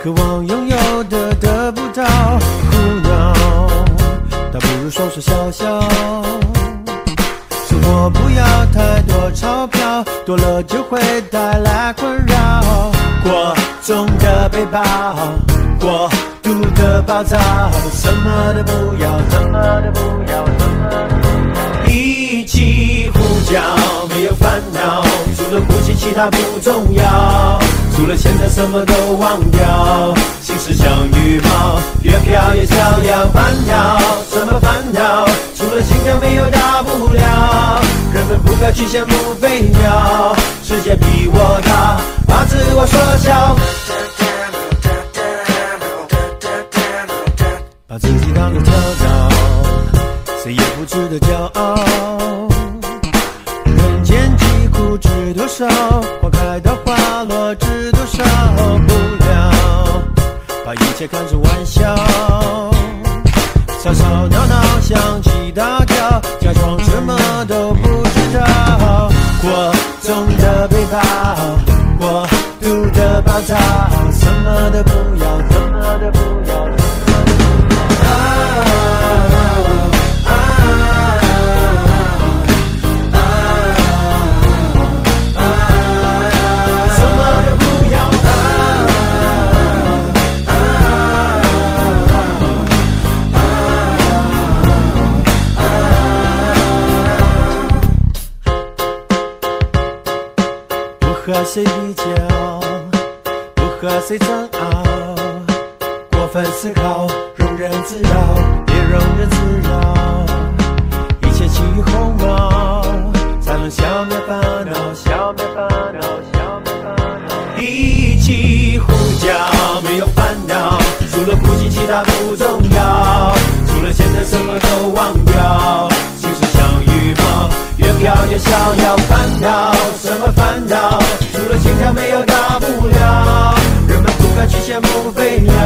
渴望拥有的得不到，苦恼，倒不如说说笑笑。生活不要太多钞票，多了就会带来困扰。过重的背包，过度的暴躁，什么都不要，什么都不要，什么都不要。一起呼叫，没有烦恼，除了呼吸其他不重要，除了现在什么都忘掉。心事像羽毛，越飘越逍遥。烦恼什么烦恼？除了心跳没有大不了。人们不该去羡慕飞鸟，世界比我大，把自我缩小，把自己当作跳蚤，谁也不值得骄傲。人间疾苦知多少，花开到花落知多少。不了，把一切看作玩笑，吵吵闹闹想起大叫，假装什么都不知道。过重的背包，过度的暴躁，什么都不要，什么都不要，什么都不不和谁比较，不和谁争拗，过分思考，庸人自扰，别庸人自扰。一切起于鸿毛，才能消灭烦恼，消灭烦恼，消灭烦恼。一起呼叫，没有烦恼，除了呼吸其他不重要，除了现在什么都忘掉。心事像羽毛，越飘越逍遥。烦恼什么烦恼？除了心跳没有大不了，人们不该去羡慕飞鸟。